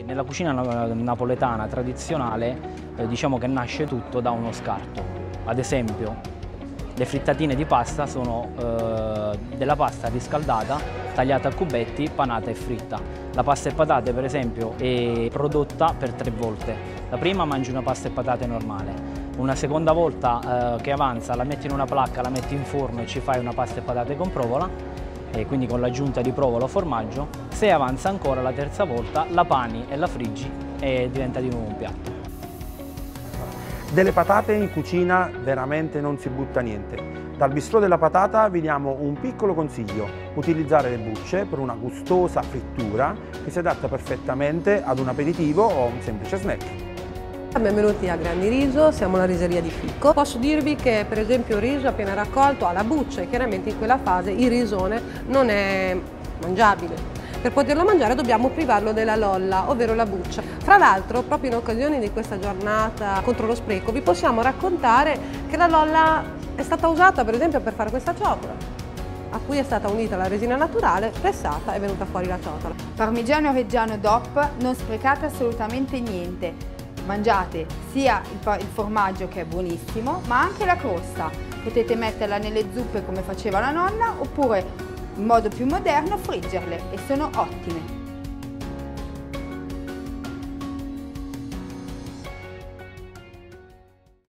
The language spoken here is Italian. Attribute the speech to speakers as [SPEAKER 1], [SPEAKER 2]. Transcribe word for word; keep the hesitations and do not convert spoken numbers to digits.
[SPEAKER 1] Nella cucina napoletana tradizionale eh, diciamo che nasce tutto da uno scarto. Ad esempio, le frittatine di pasta sono eh, della pasta riscaldata, tagliata a cubetti, panata e fritta. La pasta e patate, per esempio, è prodotta per tre volte. La prima mangi una pasta e patate normale, una seconda volta eh, che avanza la metti in una placca, la metti in forno e ci fai una pasta e patate con provola, e quindi con l'aggiunta di provola o formaggio. Se avanza ancora la terza volta, la pani e la friggi e diventa di nuovo un piatto.
[SPEAKER 2] Delle patate in cucina veramente non si butta niente. Dal bistrò della patata vi diamo un piccolo consiglio: utilizzare le bucce per una gustosa frittura che si adatta perfettamente ad un aperitivo o un semplice snack.
[SPEAKER 3] Benvenuti a Grandi Riso, siamo alla riseria di Ficco. Posso dirvi che per esempio il riso appena raccolto ha la buccia e chiaramente in quella fase il risone non è mangiabile. Per poterlo mangiare dobbiamo privarlo della lolla, ovvero la buccia. Fra l'altro, proprio in occasione di questa giornata contro lo spreco, vi possiamo raccontare che la lolla è stata usata per esempio per fare questa ciotola, a cui è stata unita la resina naturale, pressata e è venuta fuori la ciotola.
[SPEAKER 4] Parmigiano Reggiano D O P, non sprecate assolutamente niente. Mangiate sia il formaggio, che è buonissimo, ma anche la crosta. Potete metterla nelle zuppe come faceva la nonna, oppure in modo più moderno friggerle, e sono ottime.